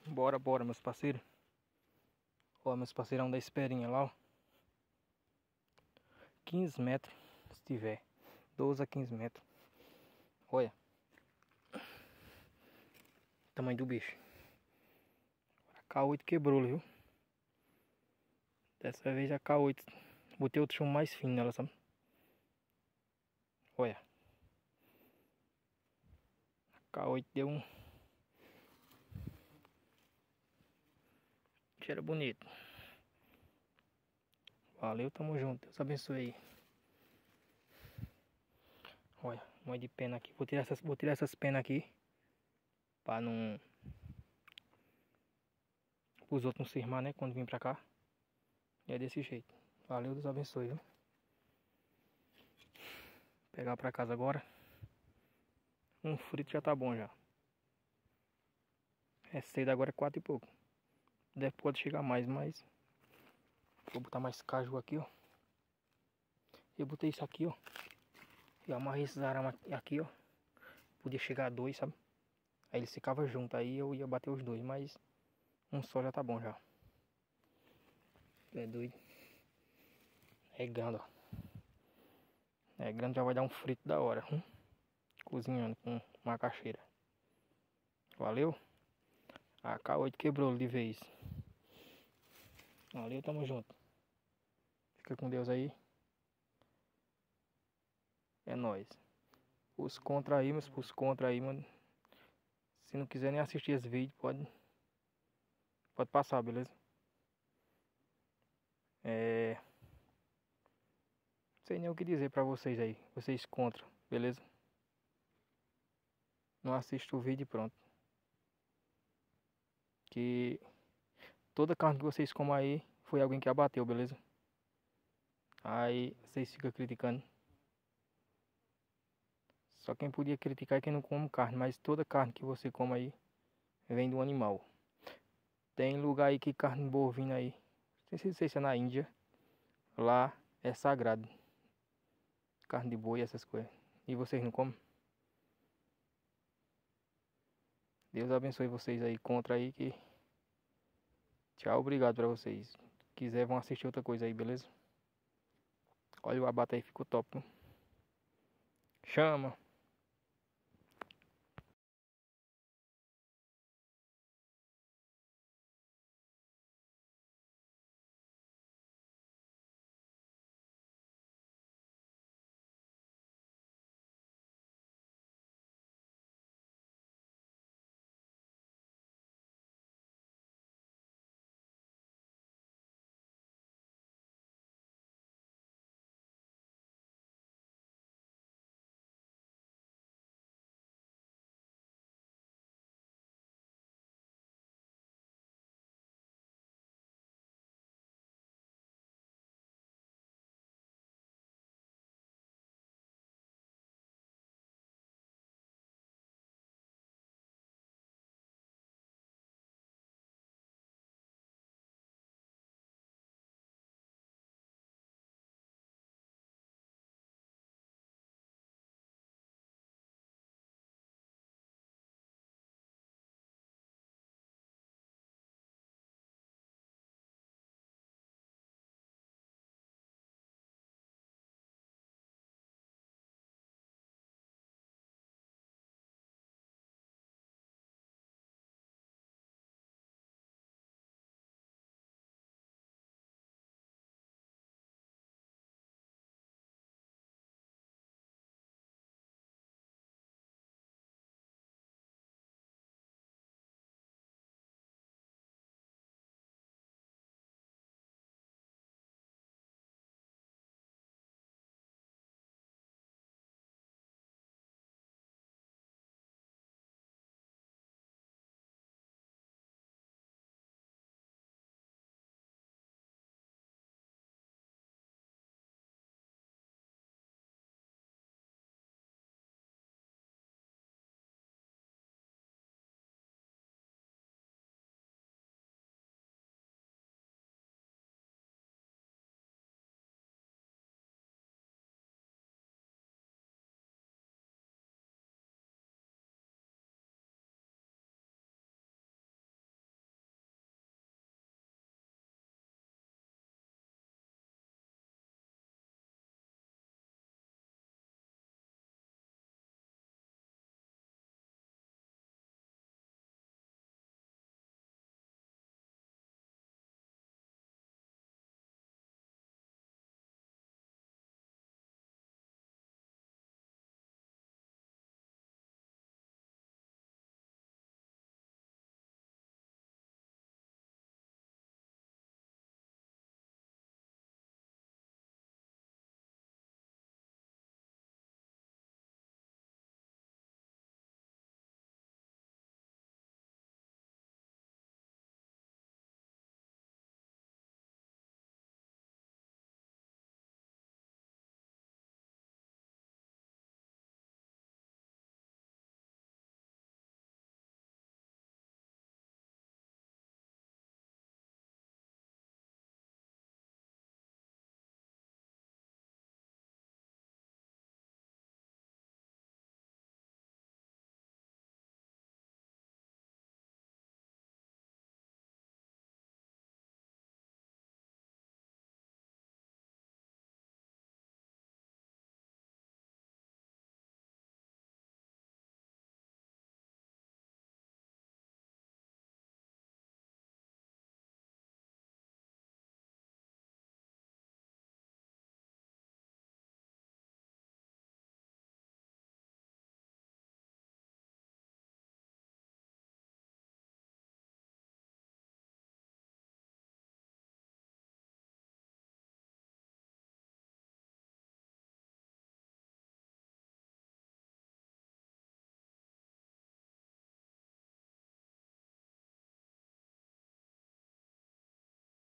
Bora, bora, meus parceiros. Ó, meus parceirão da esperinha lá, ó. 15 metros, se tiver. 12 a 15 metros. Olha. Tamanho do bicho. A K8 quebrou, viu? Dessa vez a K8. Botei outro chumbo mais fino nela, sabe? Olha. A K8 deu um... Cheiro bonito. Valeu, tamo junto. Deus abençoe aí. Olha, uma de pena aqui. Vou tirar essas penas aqui. Pra não... Os outros não se irmar, né? Quando vir pra cá. E é desse jeito. Valeu, Deus abençoe, viu? Pegar pra casa agora. Um frito já tá bom já. É cedo agora, é 4 e pouco. Pode chegar mais, mas... Vou botar mais caju aqui, ó. Eu botei isso aqui, ó. E amarrei esses arames aqui, ó. Podia chegar a 2, sabe? Aí eles ficavam juntos, aí eu ia bater os dois, mas... Um só já tá bom já. É doido. É grande, ó. É grande, já vai dar um frito da hora. Cozinhando com macaxeira. Valeu? A K8 quebrou de vez. Valeu, tamo junto. Fica com Deus aí. É nóis. Os contra aí, mano. Se não quiser nem assistir esse vídeo, pode passar, beleza? Não sei nem o que dizer pra vocês aí. Vocês contra, beleza? Não assista o vídeo e pronto. Que toda carne que vocês comem aí foi alguém que abateu, beleza? Aí vocês ficam criticando. Só quem podia criticar é quem não come carne, mas toda carne que você come aí vem do animal. Tem lugar aí que carne bovina aí, não sei se é na Índia, lá é sagrado. Carne de boi, essas coisas. E vocês não comem? Deus abençoe vocês aí contra aí que... Tchau, obrigado pra vocês. Se quiser vão assistir outra coisa aí, beleza? Olha o abate aí, ficou top, viu? Chama!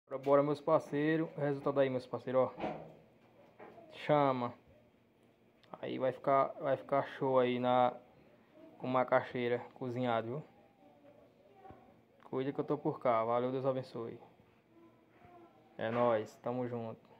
Bora, meus parceiros. O resultado aí, meus parceiros, ó. Chama. Aí vai ficar show aí com macaxeira cozinhado, viu? Cuida que eu tô por cá. Valeu, Deus abençoe. É nóis, tamo junto.